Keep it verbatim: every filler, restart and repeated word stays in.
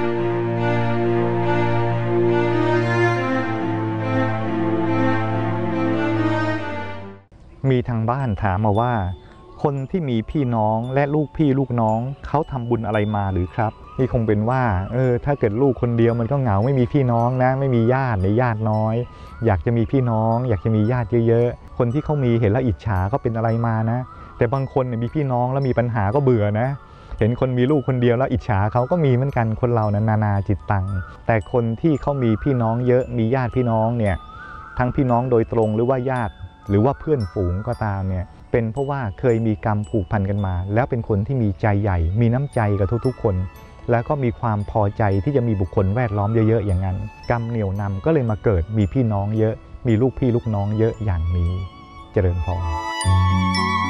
มีทางบ้านถามมาว่าคนที่มีพี่น้องและลูกพี่ลูกน้องเขาทำบุญอะไรมาหรือครับนี่คงเป็นว่าเออถ้าเกิดลูกคนเดียวมันก็เหงาไม่มีพี่น้องนะไม่มีญาติหรือญาติน้อยอยากจะมีพี่น้องอยากจะมีญาติเยอะๆคนที่เขามีเห็นแล้วอิจฉาก็เป็นอะไรมานะแต่บางคนเนี่ยมีพี่น้องแล้วมีปัญหาก็เบื่อนะเห็นคนมีลูกคนเดียวแล้วอิจฉาเขาก็มีเหมือนกันคนเรานั้นนานาจิตตังแต่คนที่เขามีพี่น้องเยอะมีญาติพี่น้องเนี่ยทั้งพี่น้องโดยตรงหรือว่าญาติหรือว่าเพื่อนฝูงก็ตามเนี่ยเป็นเพราะว่าเคยมีกรรมผูกพันกันมาแล้วเป็นคนที่มีใจใหญ่มีน้ำใจกับทุกๆคนแล้วก็มีความพอใจที่จะมีบุคคลแวดล้อมเยอะๆอย่างนั้นกรรมเหนี่ยวนำก็เลยมาเกิดมีพี่น้องเยอะมีลูกพี่ลูกน้องเยอะอย่างนี้เจริญพร